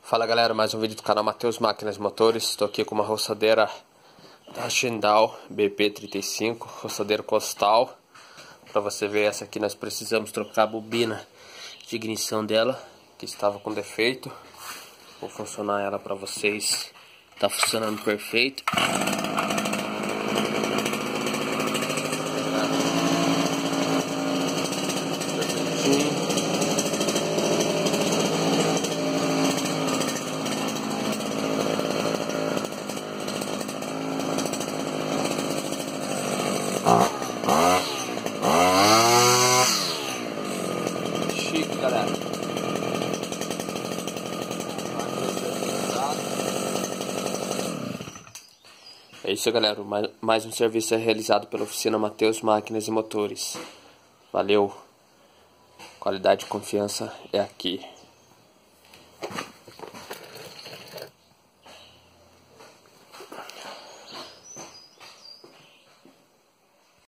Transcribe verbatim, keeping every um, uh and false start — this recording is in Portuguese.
Fala galera, mais um vídeo do canal Matheus Máquinas e Motores. Estou aqui com uma roçadeira da Schindal B P trinta e cinco, roçadeira costal. Para você ver, essa aqui nós precisamos trocar a bobina de ignição dela, que estava com defeito. Vou funcionar ela para vocês. Tá funcionando perfeito. Perfeitinho. Chique, galera. É isso, galera. Mais um serviço é realizado pela oficina Matheus Máquinas e Motores. Valeu. Qualidade e confiança é aqui.